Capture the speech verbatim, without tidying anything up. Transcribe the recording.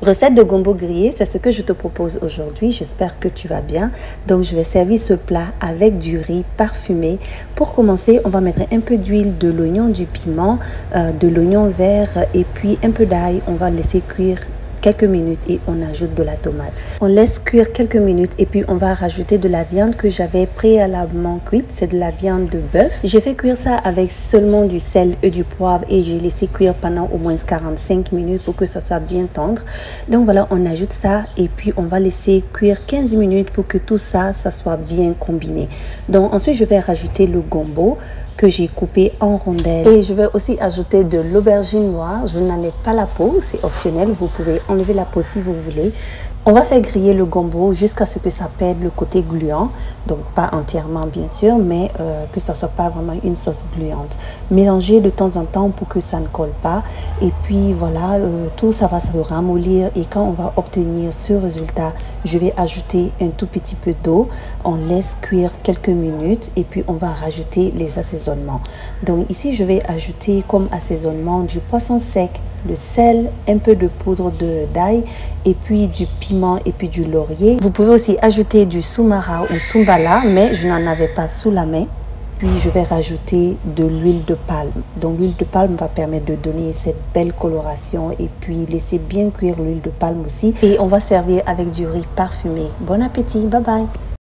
Recette de gombo grillé, c'est ce que je te propose aujourd'hui. J'espère que tu vas bien. Donc, je vais servir ce plat avec du riz parfumé. Pour commencer, on va mettre un peu d'huile, de l'oignon, du piment, euh, de l'oignon vert et puis un peu d'ail. On va laisser cuire quelques minutes et on ajoute de la tomate. On laisse cuire quelques minutes et puis on va rajouter de la viande que j'avais préalablement cuite. C'est de la viande de bœuf. J'ai fait cuire ça avec seulement du sel et du poivre et j'ai laissé cuire pendant au moins quarante-cinq minutes pour que ça soit bien tendre. Donc voilà, on ajoute ça et puis on va laisser cuire quinze minutes pour que tout ça, ça soit bien combiné. Donc ensuite, je vais rajouter le gombo que j'ai coupé en rondelles et je vais aussi ajouter de l'aubergine noire. Je n'enlève pas la peau, c'est optionnel, vous pouvez enlever la peau si vous voulez. On va faire griller le gombo jusqu'à ce que ça perde le côté gluant, donc pas entièrement bien sûr, mais euh, que ça soit pas vraiment une sauce gluante. Mélanger de temps en temps pour que ça ne colle pas et puis voilà, euh, tout ça va se ramollir et quand on va obtenir ce résultat, je vais ajouter un tout petit peu d'eau. On laisse cuire quelques minutes et puis on va rajouter les assaisonnements. Donc ici, je vais ajouter comme assaisonnement du poisson sec, le sel, un peu de poudre de d'ail et puis du piment et puis du laurier. Vous pouvez aussi ajouter du soumara ou soumbala, mais je n'en avais pas sous la main. Puis je vais rajouter de l'huile de palme. Donc l'huile de palme va permettre de donner cette belle coloration et puis laisser bien cuire l'huile de palme aussi. Et on va servir avec du riz parfumé. Bon appétit, bye bye.